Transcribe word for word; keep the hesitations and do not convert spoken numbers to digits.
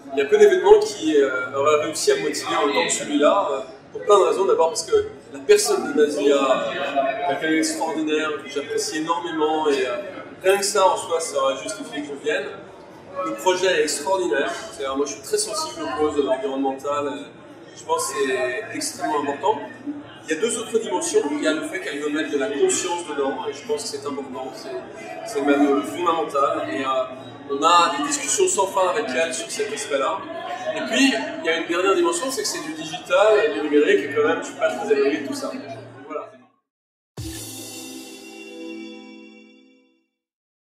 il y a peu d'événements qui euh, auraient réussi à me motiver autant que celui-là, euh, pour plein de raisons. D'abord parce que la personne de Nadia est quelqu'un d'extraordinaire, que j'apprécie énormément, et euh, rien que ça en soi, ça aurait justifié que je vienne. Le projet est extraordinaire, c'est-à-dire moi je suis très sensible aux causes environnementales, je pense que c'est extrêmement important. Il y a deux autres dimensions, il y a le fait qu'elle veut mettre de la conscience dedans, et je pense que c'est important, c'est même fondamental, et euh, on a des discussions sans fin avec elle sur cet aspect-là. Et puis, il y a une dernière dimension, c'est que c'est du digital, du numérique, et quand même je ne suis pas très éloigné de tout ça.